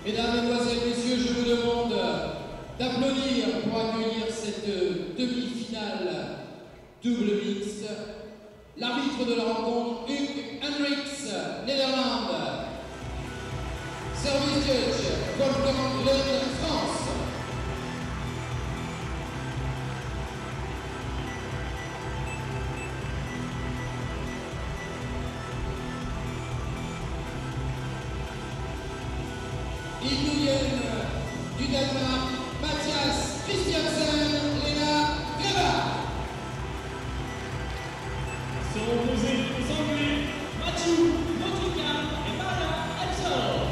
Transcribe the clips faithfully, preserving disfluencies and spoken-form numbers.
Mesdames, Mesdemoiselles, Messieurs, je vous demande d'applaudir pour accueillir cette demi-finale double mixte. L'arbitre de la rencontre, M.Hendrix, Netherlands. Service judge, Wolfgang Lena, France. Ils nous viennent du Danemark, Mathias, M.Christiansen, Lena, L.Grebak. Sont opposés aux Anglais, M.Nottingham et M.Helsbol.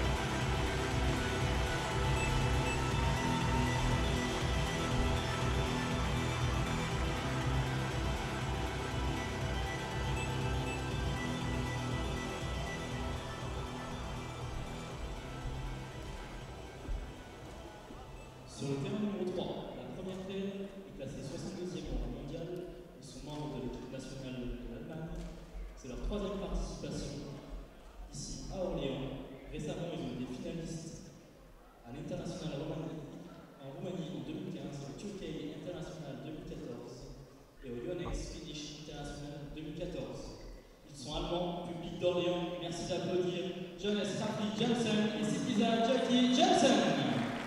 Sur le terrain numéro trois, la première paire est classée soixante-deuxième au rang mondial. Ils sont membres de l'équipe nationale de l'Allemagne. C'est leur troisième participation ici à Orléans. Récemment, ils ont été finalistes à l'international en Roumanie en deux mille quinze, au Turkey International deux mille quatorze et au Yonex Finnish International deux mille quatorze. Ils sont allemands, public d'Orléans. Merci d'applaudir Johannes Hartley Jensen et Sipisa Jackie Jensen.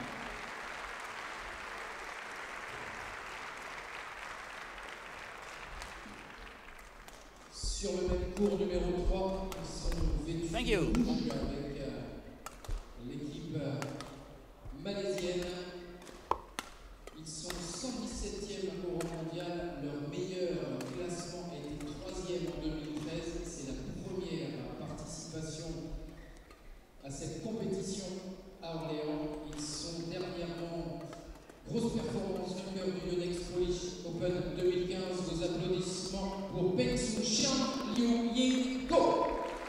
Sur le même cours numéro trois, ils sont vêtus Thank you. avec euh, l'équipe euh, malaisienne. Ils sont cent dix-septième au rang mondial. Leur meilleur classement était troisième en deux mille treize. C'est la première participation à cette compétition à Orléans. Ils sont dernièrement grosse performance vainqueur du Yonex Polish Open deux mille quinze. Vos applaudissements pour Peng Sun Liu Ying Go.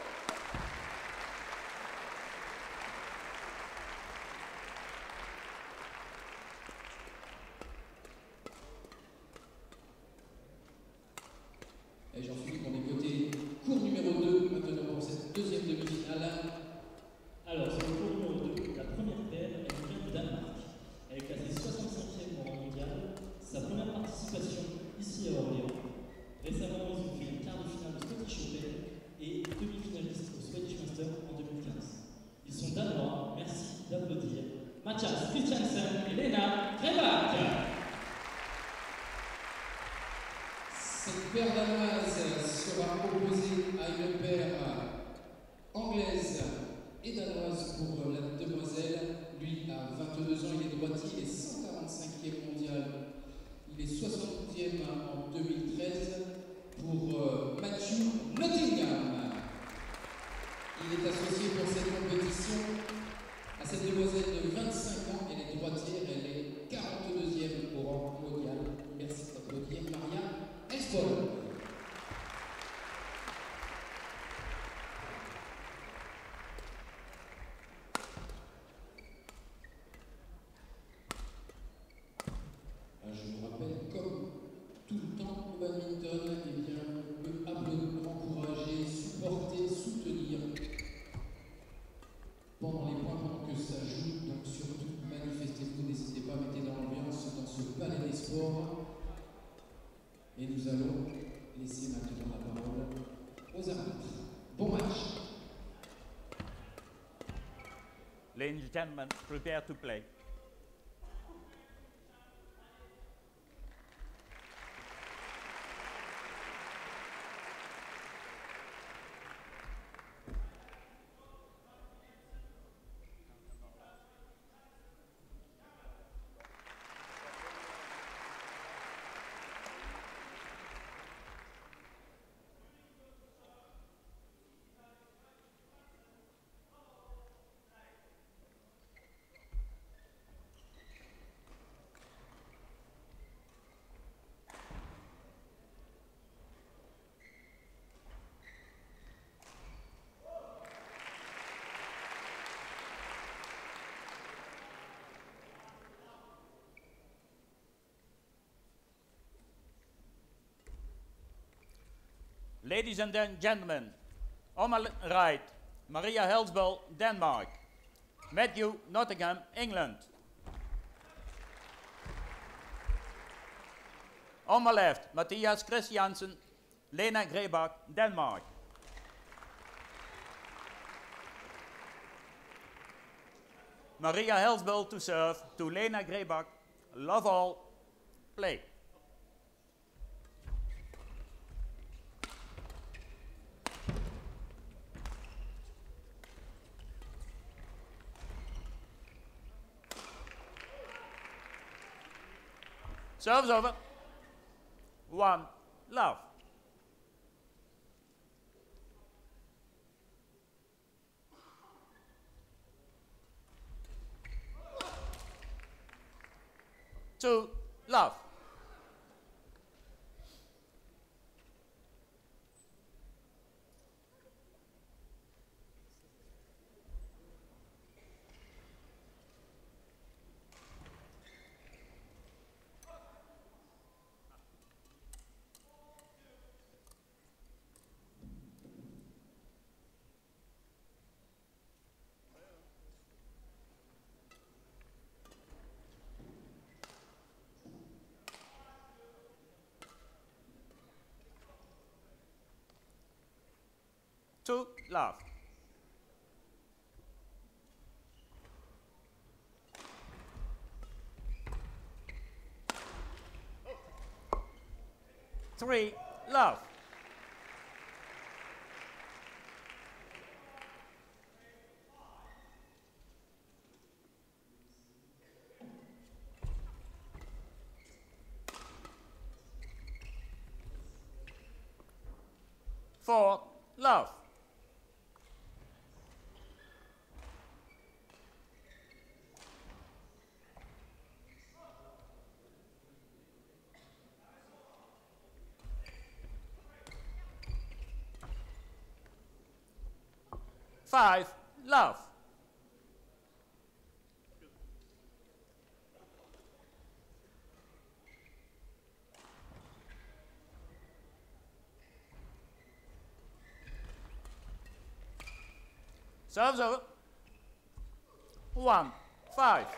Et Jean-Philippe, on est côté cours numéro deux maintenant pour cette deuxième demi-finale. Alors, sur le cours numéro deux, la première paire, elle vient du Danemark. Elle est classée soixante-cinquième au rang mondial. Sa première participation ici à Orléans. Récemment, ils ont fait une quart de finale au Scottish Open et demi-finaliste au Swedish Master en deux mille quinze. Ils sont danois. Merci d'applaudir Mathias, M.Christiansen et Lena, L.Grebak. Cette paire danoise sera opposée à une paire anglaise et danoise pour la demoiselle. Lui a vingt-deux ans, il est droitier, il est cent quarante-cinquième mondial. Il est soixantième en deux mille treize pour euh, M.Nottingham. Il est associé pour cette compétition à cette demoiselle de vingt-cinq ans. Elle est droitière, elle est quarante-deuxième au rang mondial. Merci d'applaudir M.Helsbol. Je vous rappelle, comme tout le temps au badminton, eh bien, on peut applaudir, encourager, supporter, soutenir pendant les points, pendant que ça joue. Donc surtout, manifestez-vous, n'hésitez pas, mettez dans l'ambiance dans ce palais des sports. Et nous allons laisser maintenant la parole aux arbitres. Bon match. Ladies and gentlemen, prepare to play. Ladies and gentlemen, on my right, M.Helsbol, Denmark. M.Nottingham, England. On my left, Mathias Christiansen, Lena L.Grebak, Denmark. M.Helsbol to serve to Lena L.Grebak. Love all. Play. Serves over. One. Love. Two. Love. Two. Love. Three. Love. Four. Love. Five. Love. Serves over. One. Five.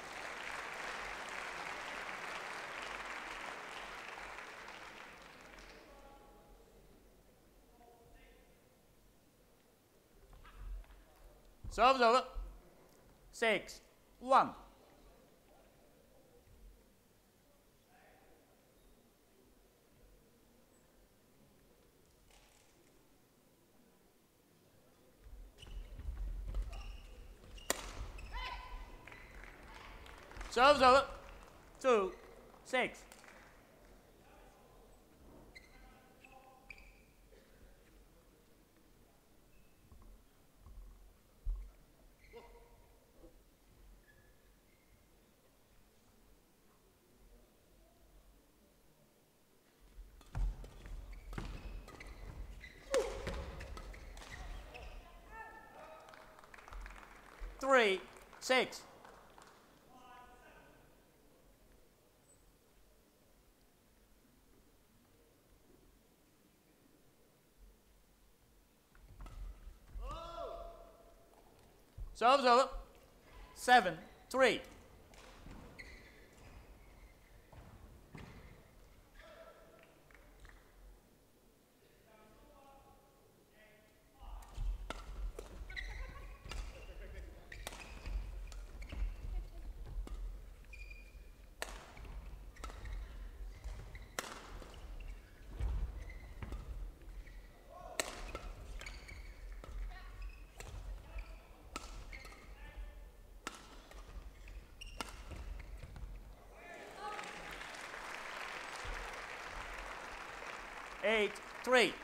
Serves over. Six. One. Serves over. Two. Six. Three. Six. Serves over. Seven. Three. Eight. Three.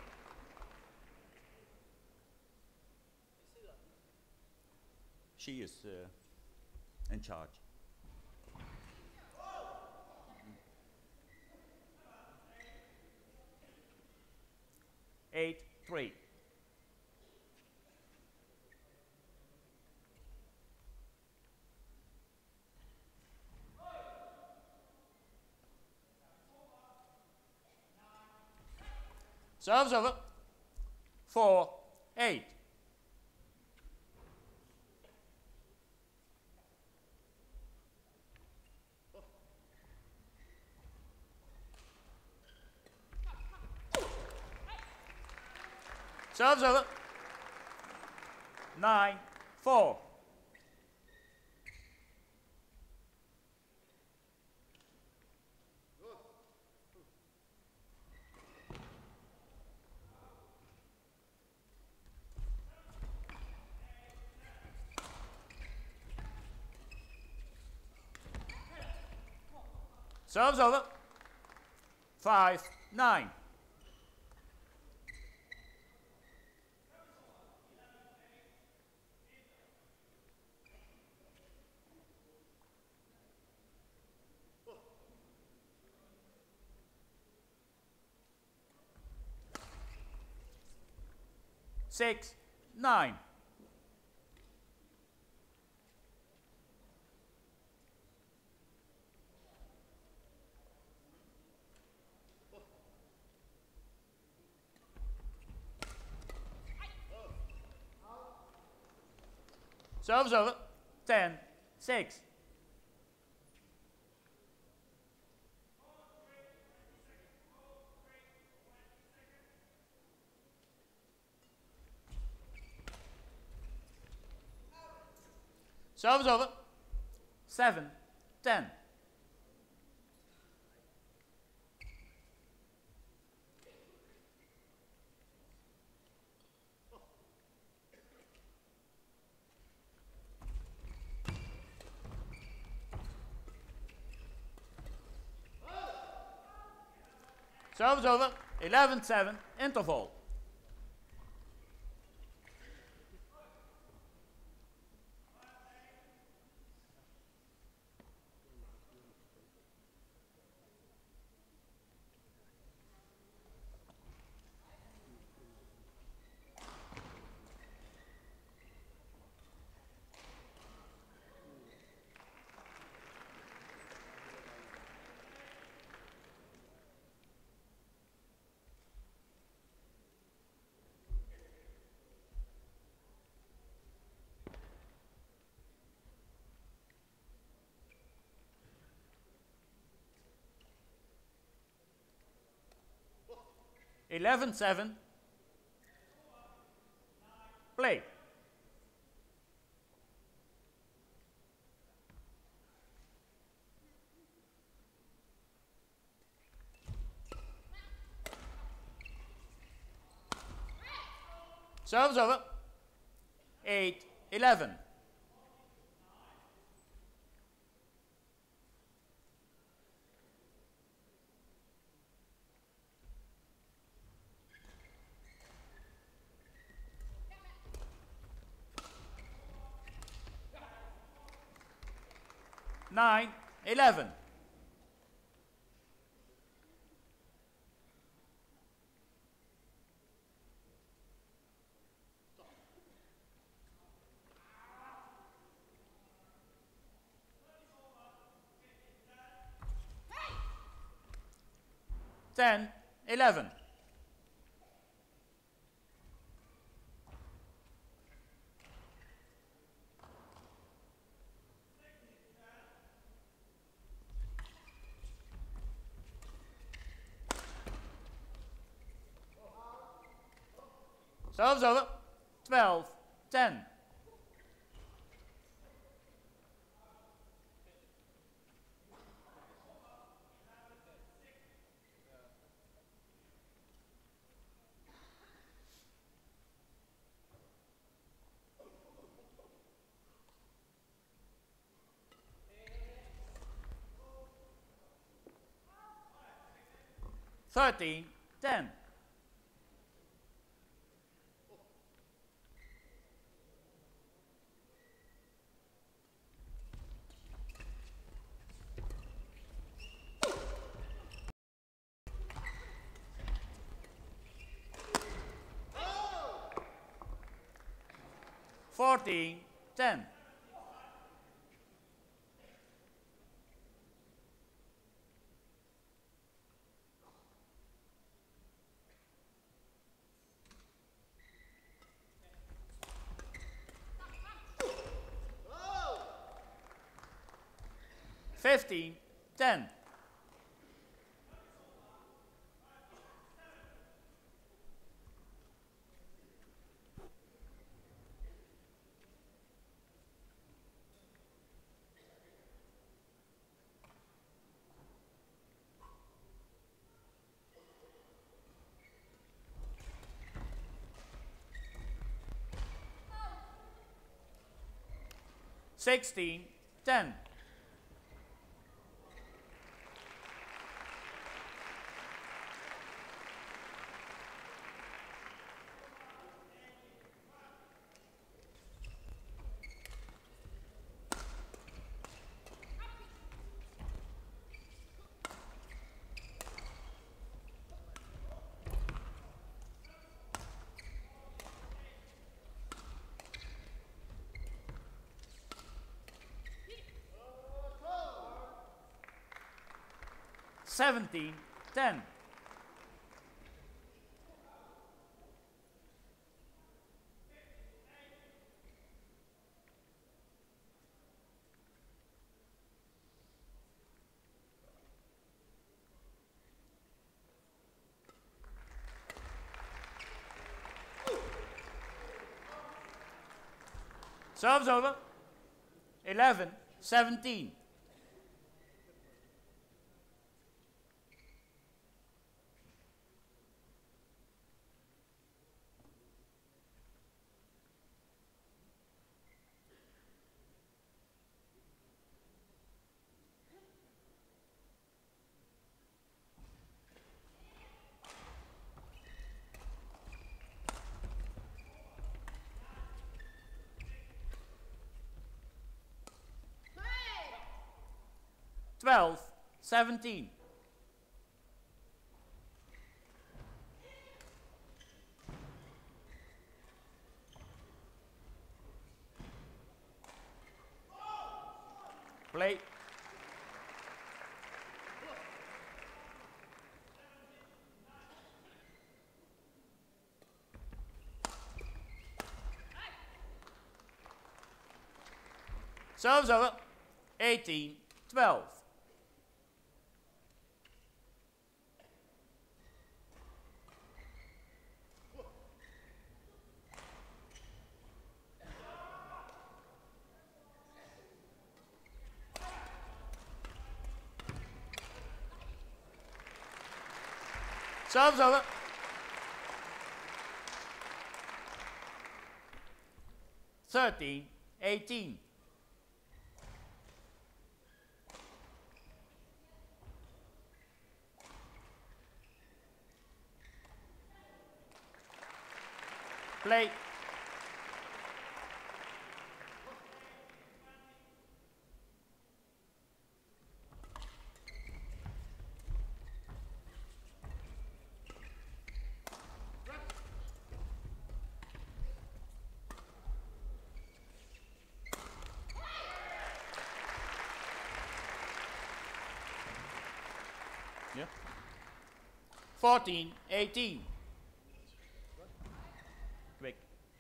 She is uh, in charge. Eight. Three. Serves over. Four. Eight. Serves over. Nine, four. Serves over. Five, nine. Six, nine. Serves over. Ten, six. Serves over. Seven, ten. Serves over. Eleven, seven. Interval. Eleven, seven. Play. Serves over. Eight, eleven. Nine, eleven. Ten, eleven. Serves over. Twelve, ten. Thirteen, ten. Fourteen, ten. Fifteen, ten. sixteen ten. seventeen ten. Serves over. eleven seventeen. twelve seventeen. Play. Serves over. eighteen twelve. Serves over. thirteen eighteen. Play. Yeah. fourteen eighteen. Quick.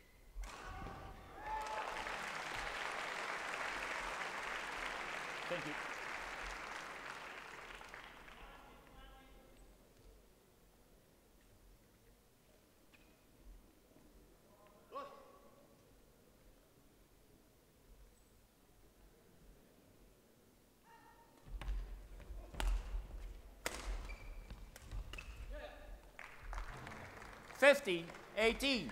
Thank you. fifteen eighteen.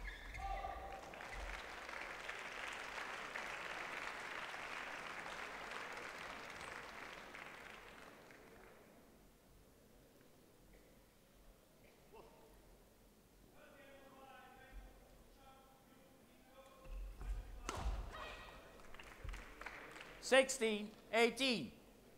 sixteen eighteen.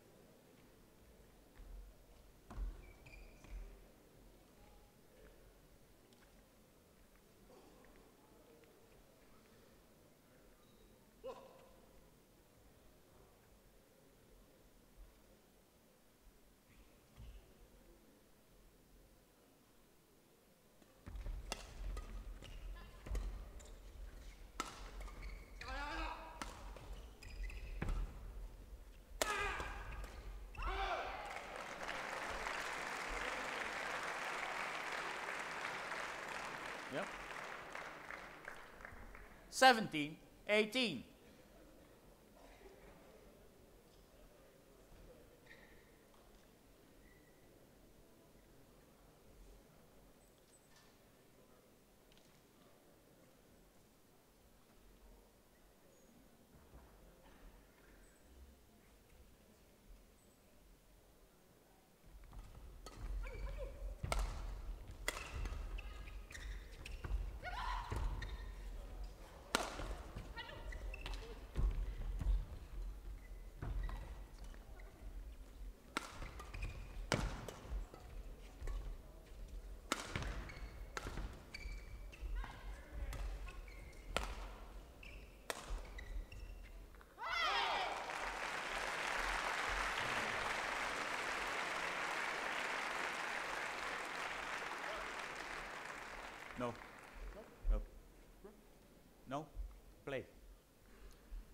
Yep. seventeen eighteen.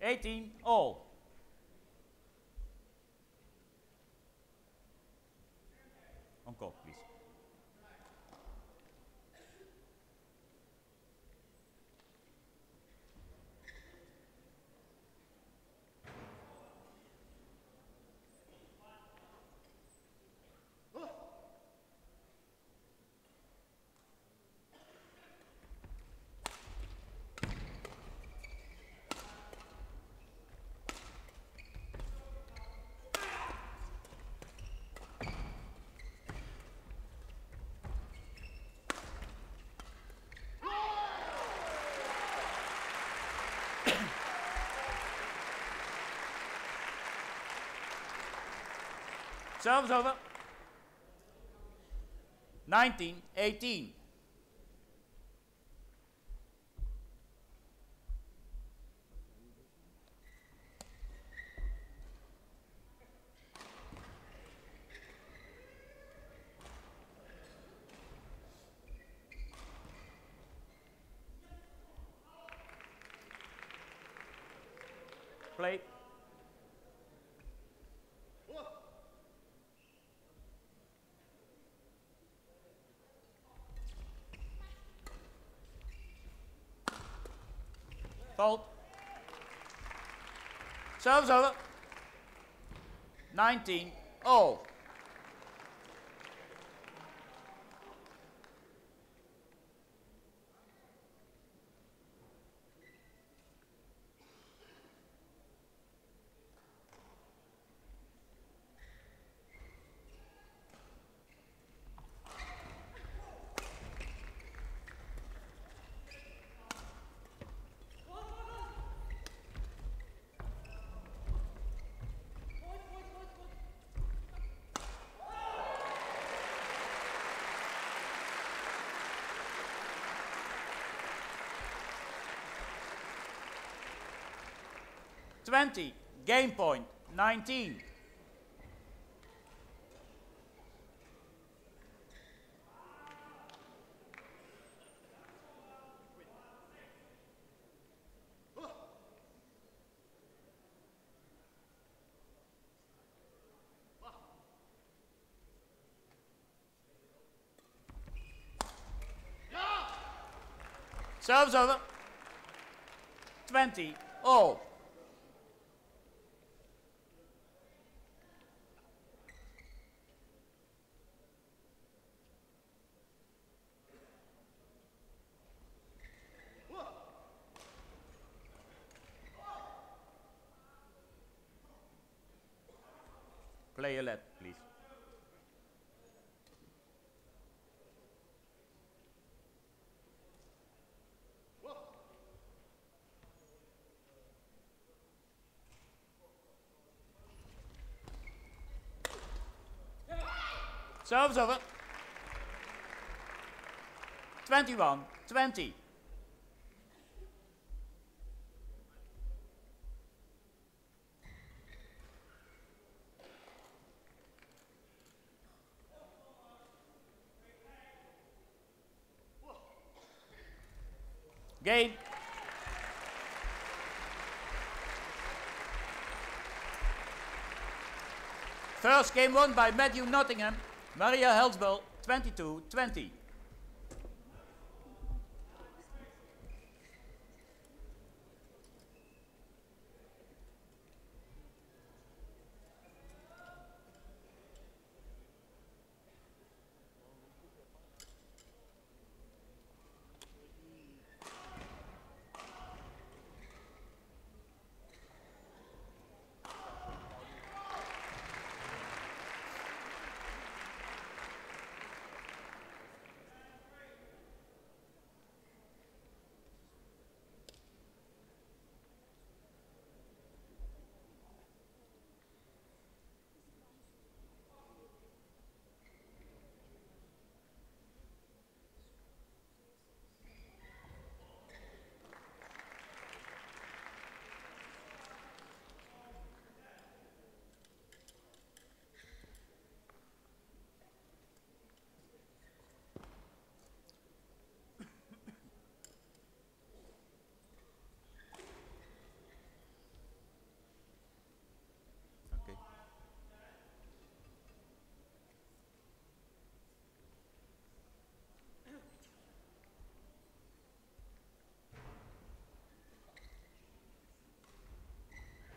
eighteen all. Encore, please. Service over. nineteen eighteen. Play. Fault. Service over. nineteen all. twenty, game point, nineteen. Serves over. twenty all. Play a let, please. Serves over. twenty-one twenty. Game. First game won by M.Nottingham, M.Helsbol, twenty-two twenty.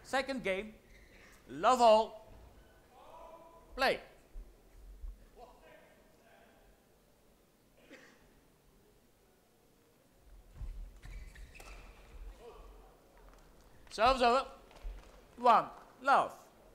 Second game. Love all. Play. Serves over. One. Love.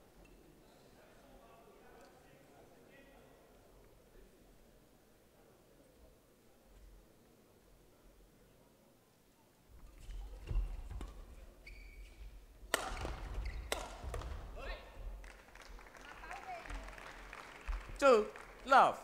Two. Love.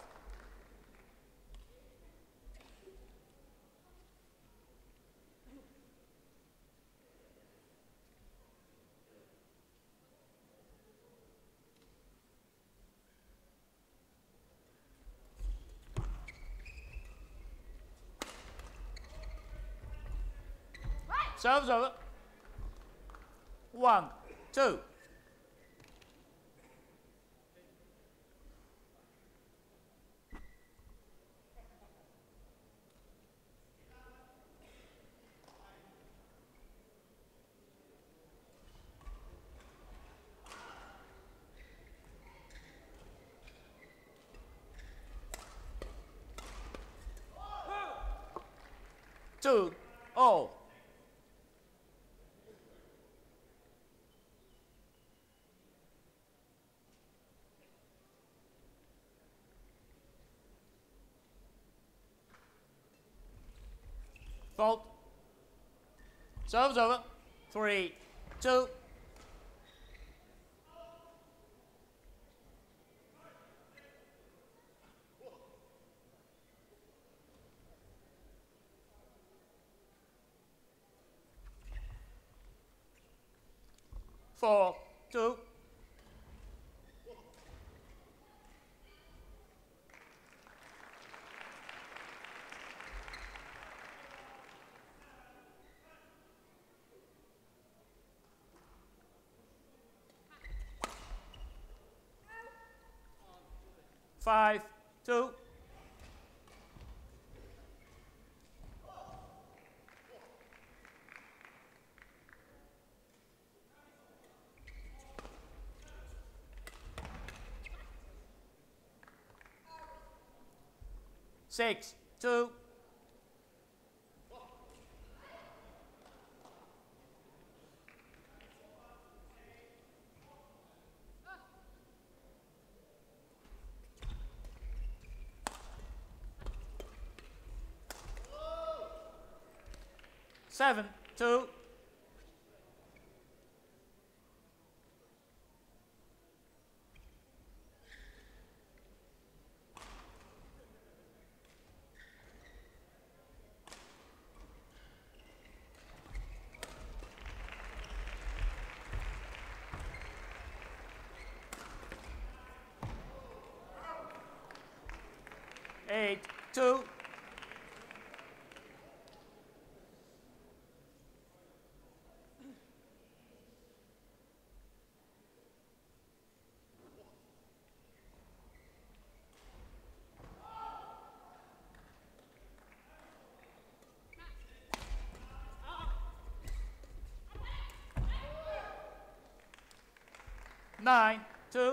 Serves over. One. Two. Two. All. Fault. Serves over. Three. Two. Four. Two. Five. Two. Six. Two. Seven. Two. Eight. Two. Nine. Two.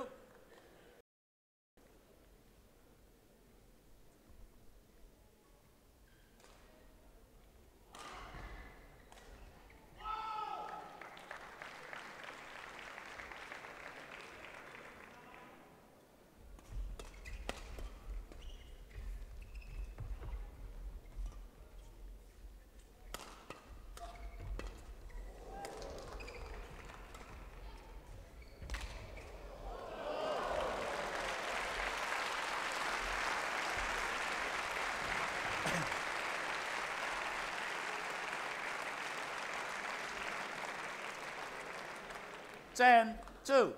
Ten. Two.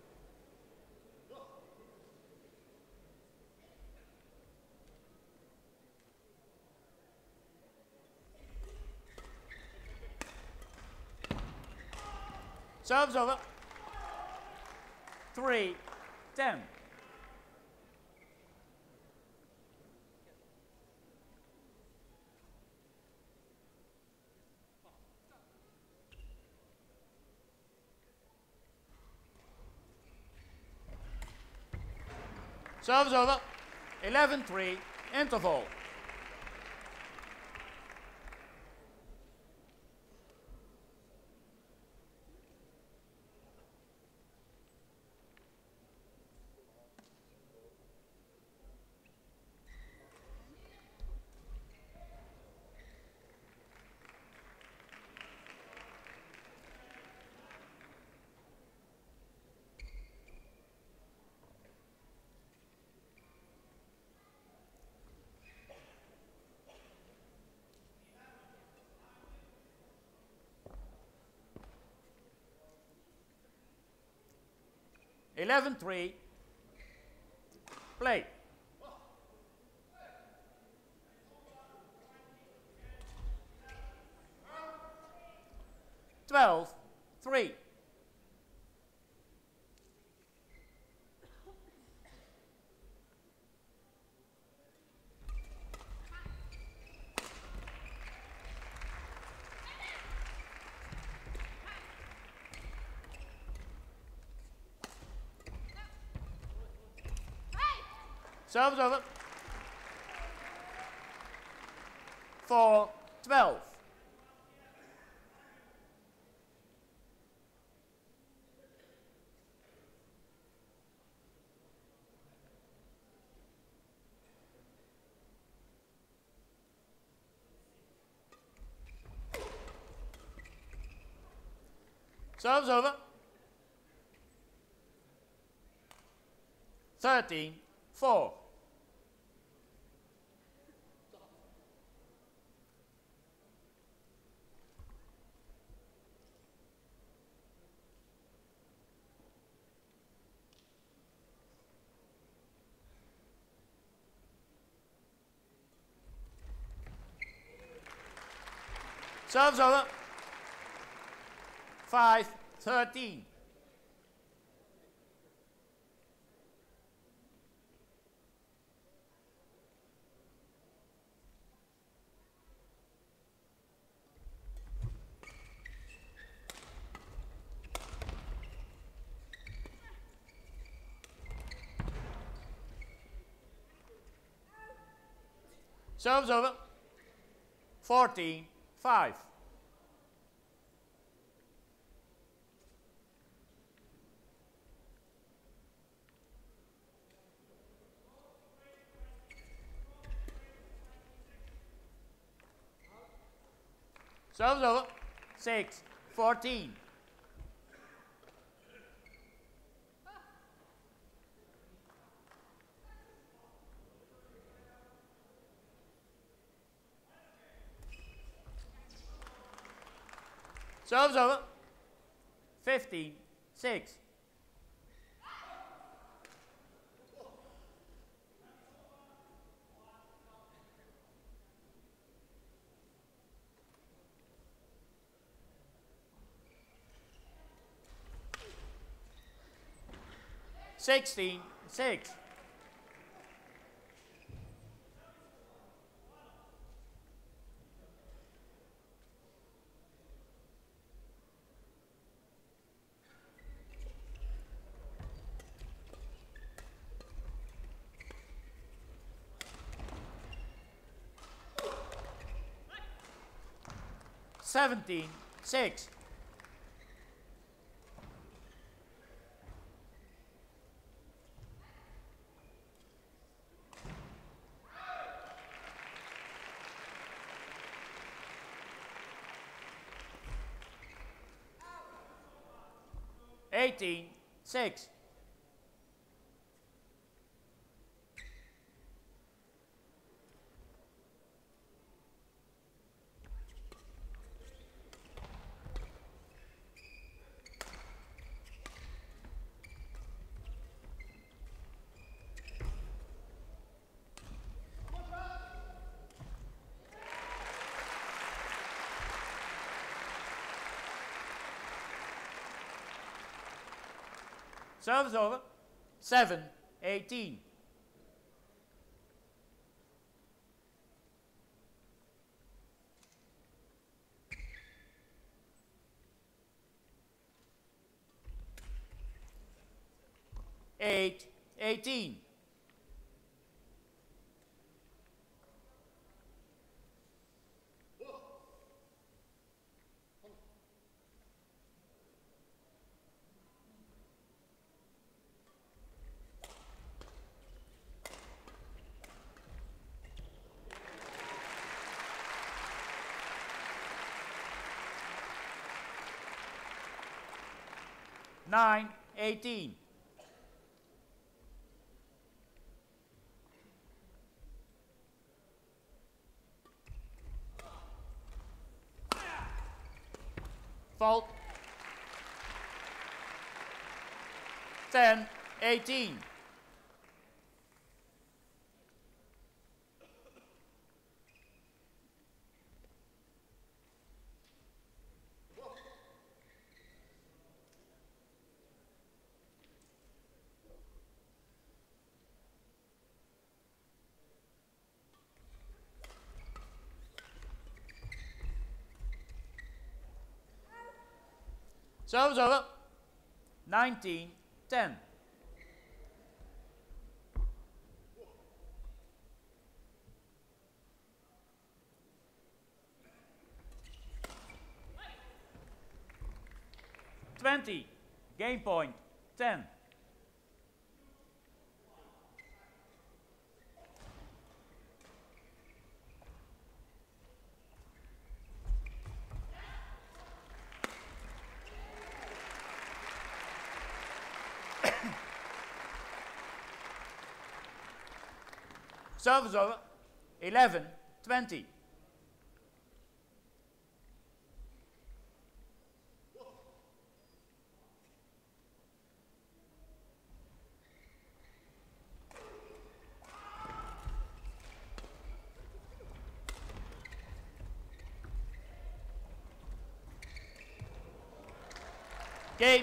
Serves over. Three. Ten. Serves over. eleven three. Interval. eleven three. Play. twelve three. Serves over. four twelve. Serves over. thirteen four. Serves over. five thirteen. Serves over. fourteen five. Serves over. six fourteen. Serves over. fifteen six. sixteen six. seventeen six. eighteen six. Service over. seven eighteen. eight eighteen. nine eighteen. Fault. ten eighteen. Serve's over. nineteen ten. twenty. Game point. ten. Serve is over. eleven twenty. Game.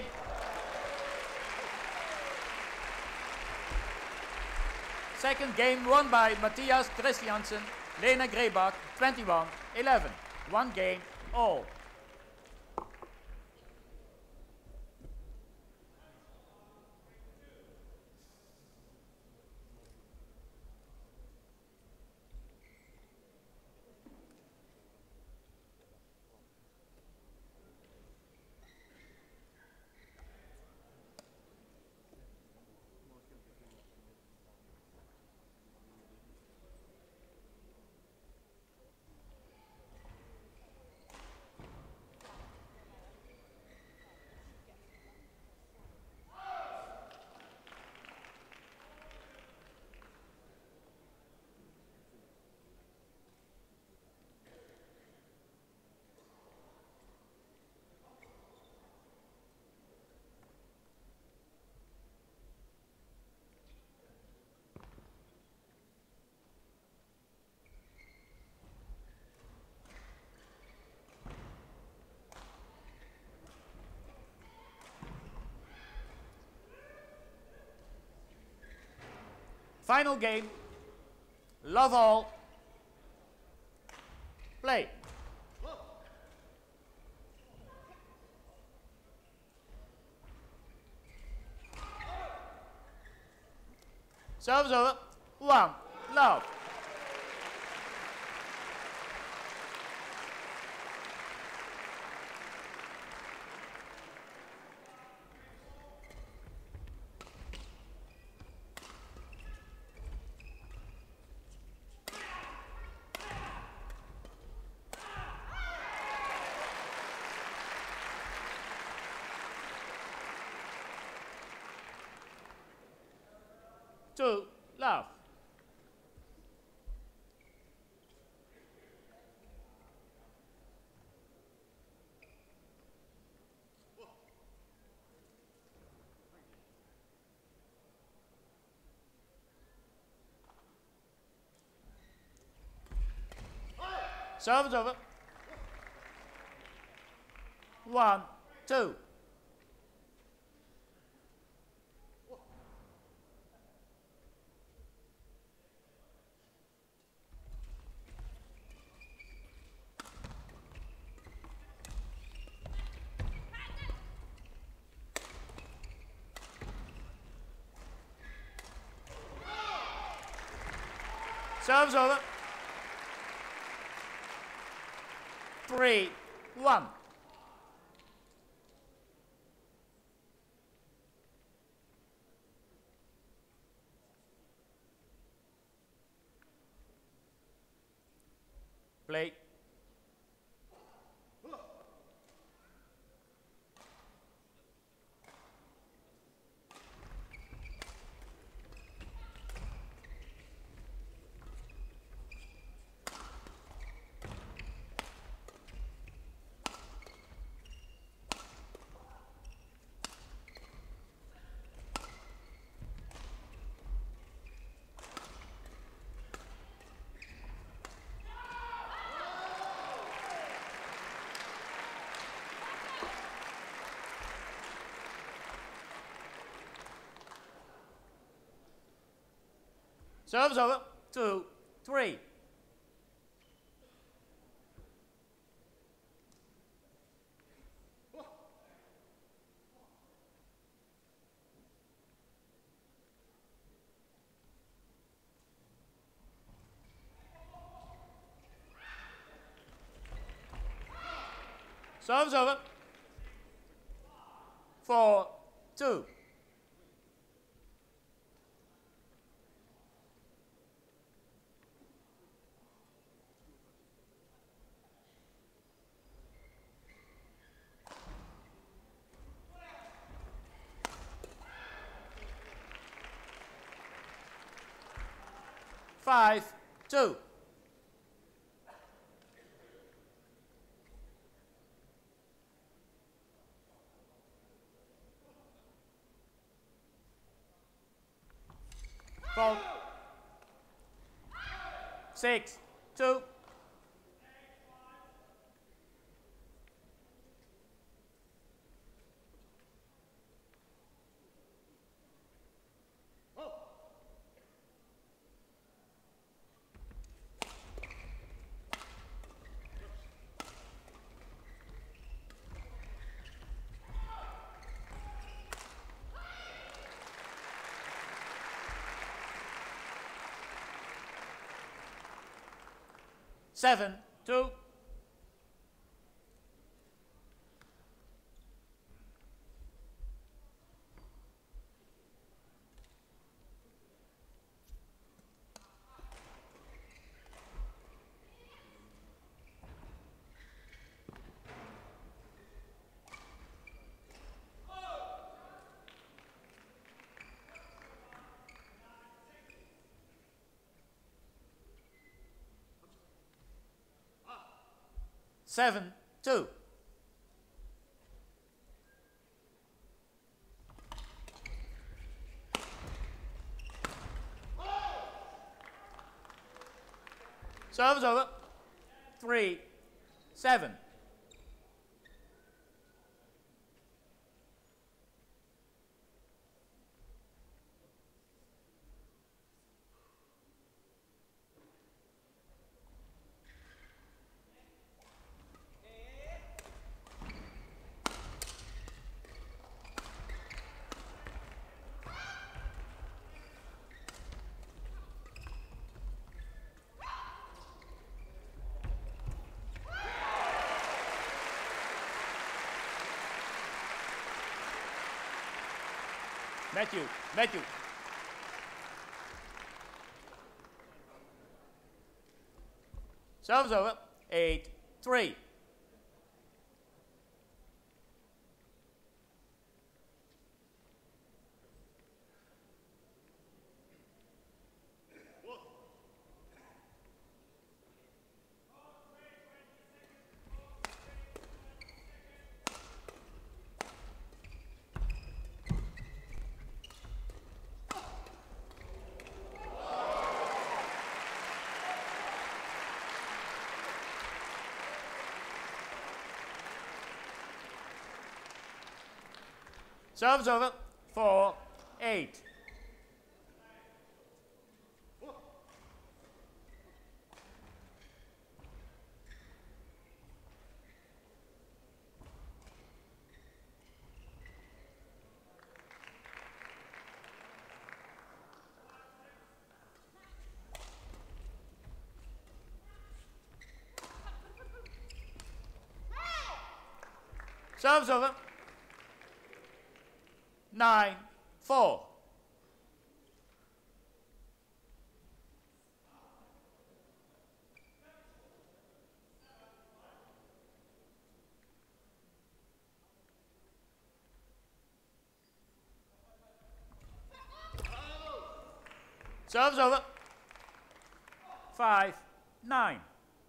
Second game won by Mathias Christiansen, Lena Grebak, twenty-one eleven. One game all. Final game. Love all. Play. Serve's over. One. Love. Two, love. Serve is over. One, two. Serve's over. Three, one. Play. Serves over. Two, three. Serves over. Four, two. Five, two. Four. Six, two. Seven, two. Seven, two. Serves over. Three, seven. Matthew, Matthew. Serves over. Eight, three. Serves over. Four, eight. Serves over. Nine, four. Serves over. Five, nine.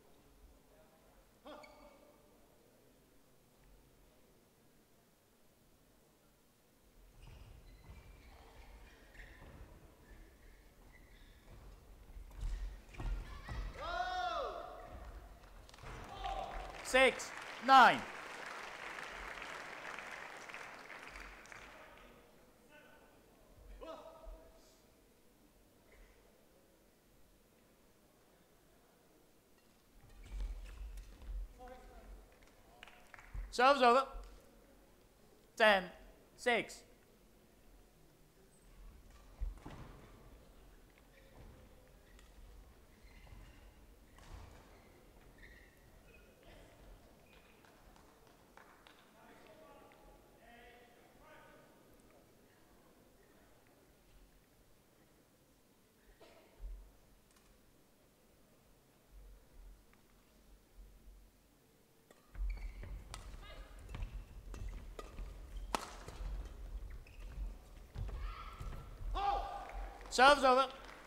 Six, nine. Serve's over. ten six. Serve's over.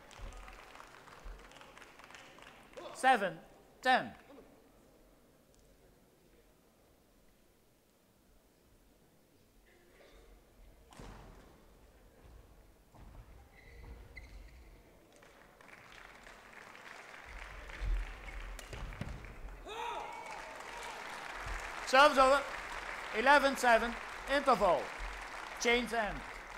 seven ten. Serve's over. eleven seven. Interval. Change end.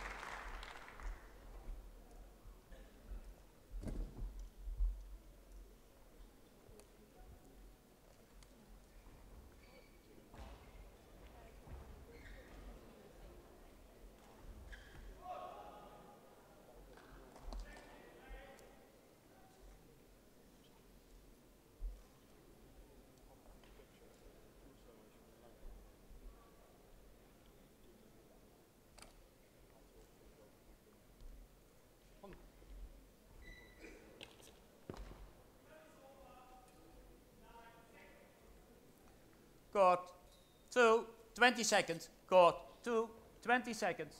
Court two, twenty seconds. Court two, twenty seconds.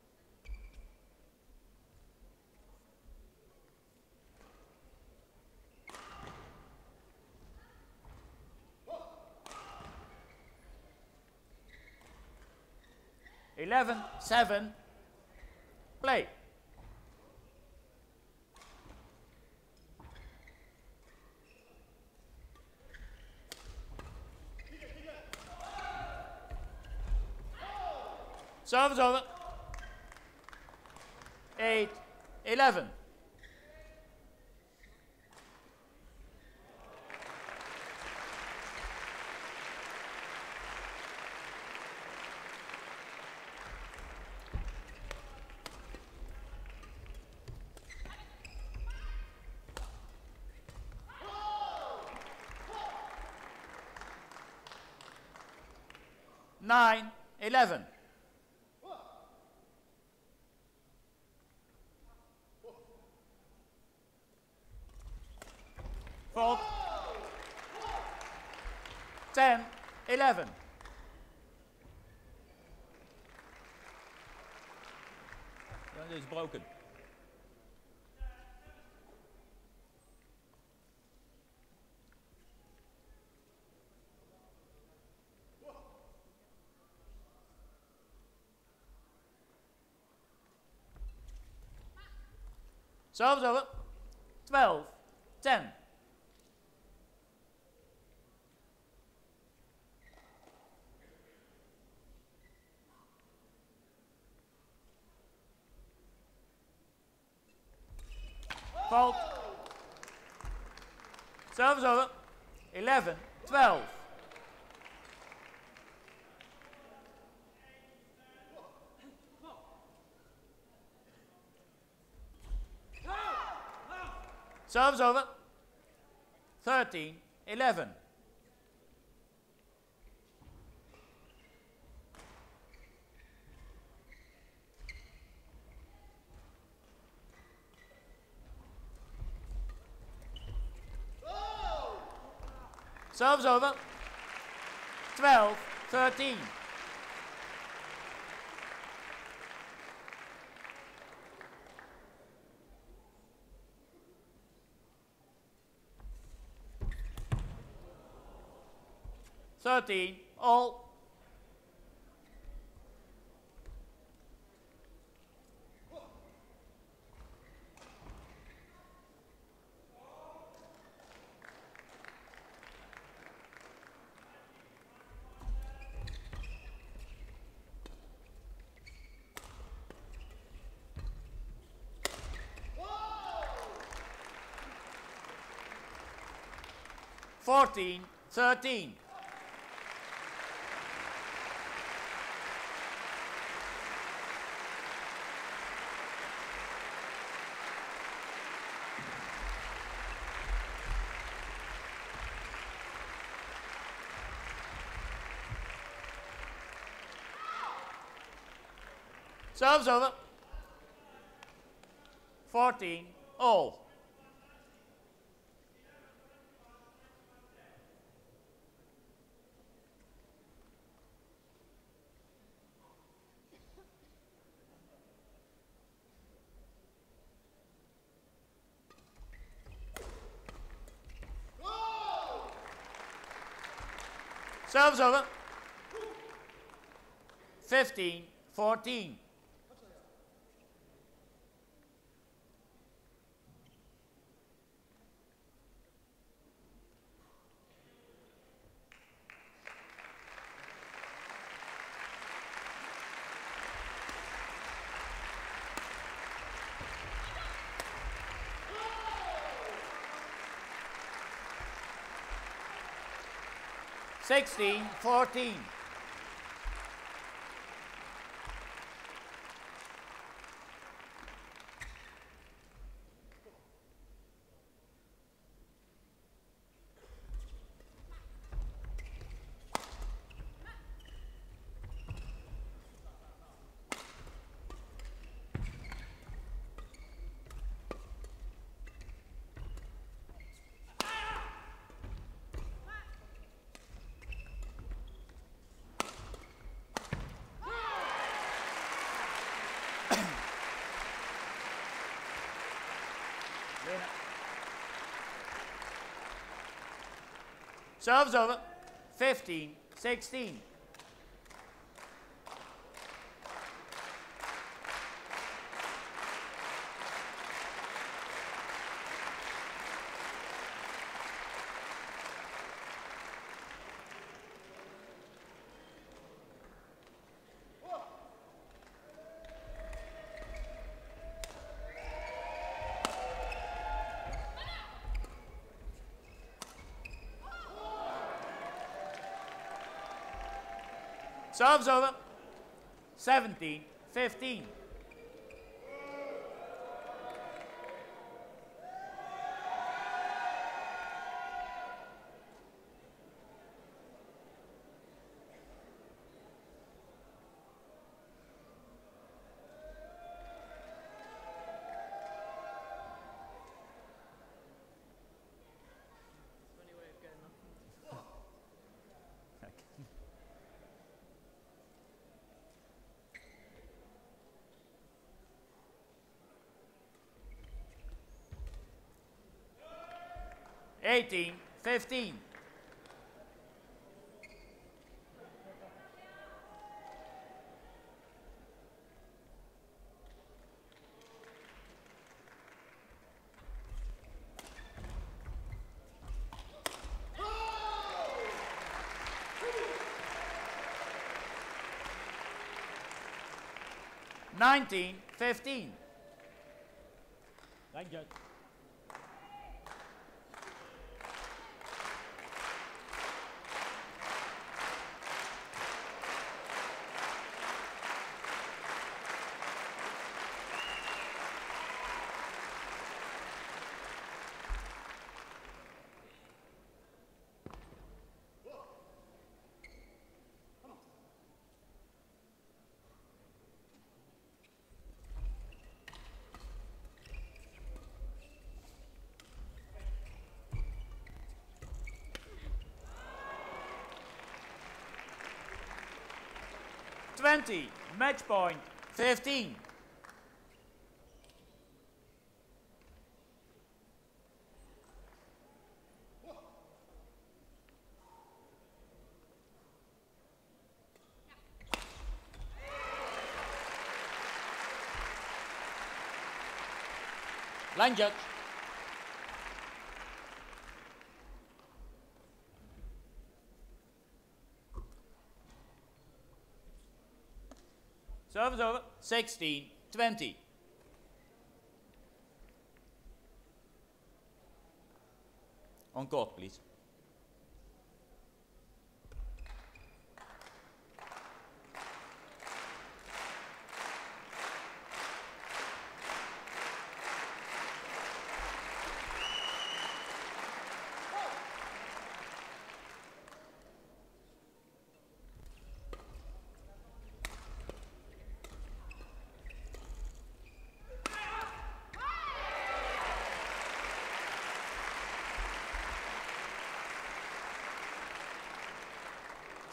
eleven seven. Play. Serve's over. eight eleven. nine eleven. Fault. ten eleven. That is broken. Serve's over. twelve ten. Fault. Serve's over. eleven twelve. Serve's over. thirteen eleven. Serve's over. twelve thirteen. thirteen all. fourteen thirteen. Serves over. fourteen all. Serves over. fifteen fourteen. sixteen fourteen. Serves over. fifteen sixteen. Serves over. seventeen fifteen. eighteen fifteen. nineteen fifteen. Thank you. twenty, match point, fifteen. Line judge. Service over. sixteen twenty. On court, please.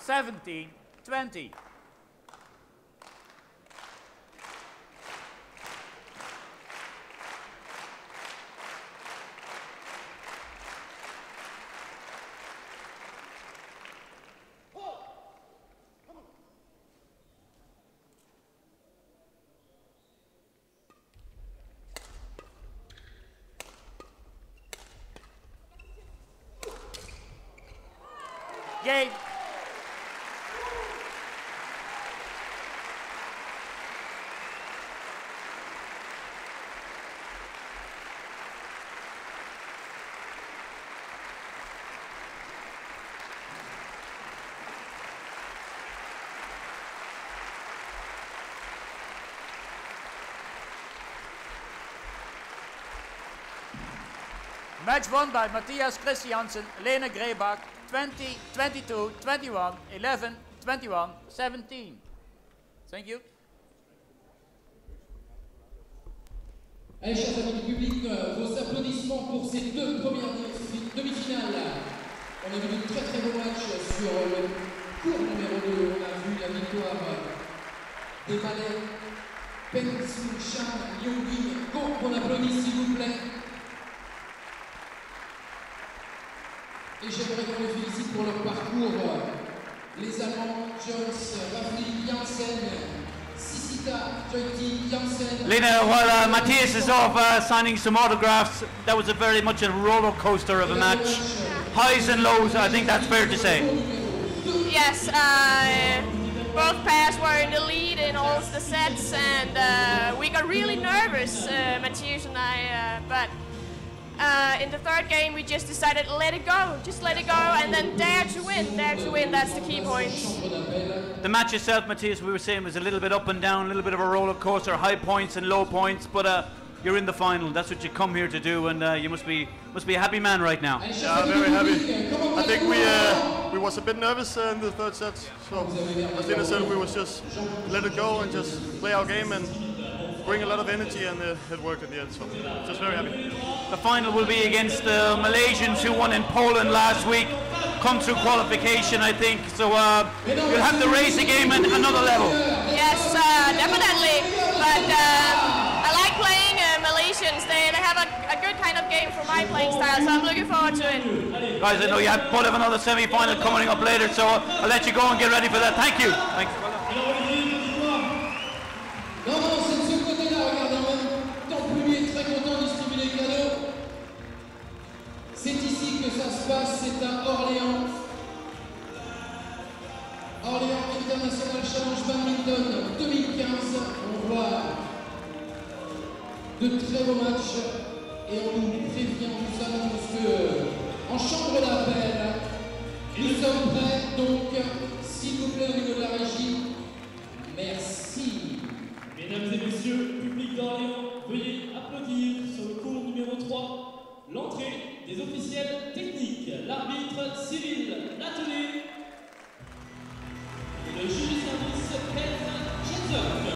seventeen twenty. Game. Match won by Mathias Christiansen, Lena Grebak, twenty, twenty-two, twenty-one, eleven, twenty-one, seventeen. Thank you. Allez, chers amis du public, vos applaudissements pour ces deux premières demi-finales. On a vu de très très beaux matchs sur le cours numéro deux. On a vu la victoire des Malais, M.Nottingham, Yongin, Go, on applaudit s'il vous plaît. Et j'aimerais qu'on les félicite pour leur parcours. Les Allemands, Jones, Rafli, Janssen, Sisita, Joyti, Janssen. Lena, while uh, Mathias is off uh, signing some autographs, that was a very much a roller coaster of a match. Highs and lows, I think that's fair to say. Yes, uh, both pairs were in the lead in all the sets, and uh, we got really nervous, uh, Mathias and I, uh, but Uh, in the third game, we just decided let it go, just let it go, and then dare to win, dare to win, that's the key point. The match itself, Mathias, we were saying, was a little bit up and down, a little bit of a roller coaster, high points and low points, but uh, you're in the final, that's what you come here to do, and uh, you must be must be a happy man right now. Yeah, very happy. I think we uh, we was a bit nervous uh, in the third set, so as Lena said, we was just let it go and just play our game and bring a lot of energy, and uh, it worked at the end, so just very happy. The final will be against the Malaysians who won in Poland last week, come through qualification, I think, so uh, you'll have to raise the game at another level. Yes, uh, definitely, but uh, I like playing uh, Malaysians, they, they have a, a good kind of game for my playing style, so I'm looking forward to it. Guys, I know you have both have another semi-final coming up later, so I'll let you go and get ready for that. Thank you. Thanks. Non, non, c'est de ce côté-là, regardez, en même temps, plus lui est très content de distribuer les cadeaux. C'est ici que ça se passe, c'est à Orléans. Orléans International Challenge Badminton deux mille quinze. On voit de très beaux matchs et on nous prévient, on nous annonce que en chambre d'appel, nous sommes prêts, donc s'il vous plaît au niveau de la régie, merci. Mesdames et messieurs, public d'Orléans, veuillez applaudir sur le cours numéro trois l'entrée des officiels techniques.